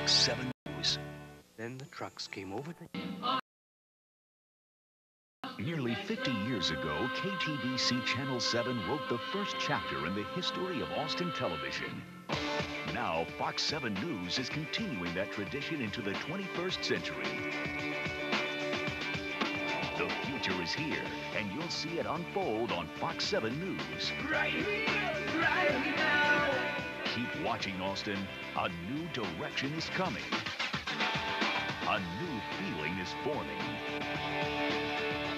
Fox 7 News. Then the trucks came over the... Nearly 50 years ago, KTVC Channel 7 wrote the first chapter in the history of Austin television. Now, Fox 7 News is continuing that tradition into the 21st century. The future is here, and you'll see it unfold on Fox 7 News. Right here, right now. Keep watching, Austin. A new direction is coming. A new feeling is forming.